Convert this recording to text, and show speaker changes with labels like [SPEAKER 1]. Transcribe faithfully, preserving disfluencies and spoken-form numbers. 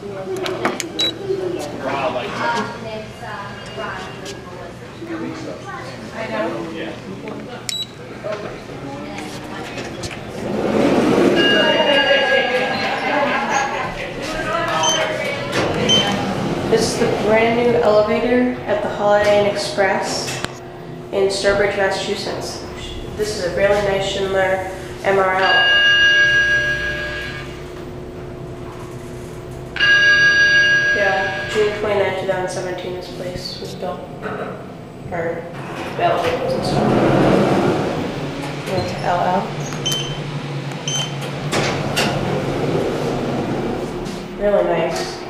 [SPEAKER 1] Wow, like
[SPEAKER 2] I know.
[SPEAKER 1] yeah.
[SPEAKER 2] This is the brand new elevator at the Holiday Inn Express in Sturbridge, Massachusetts. This is a really nice Schindler M R L. Yeah, June twenty-ninth, two thousand seventeen, this place was built. Or the elevator was installed. Went to L L. Really nice.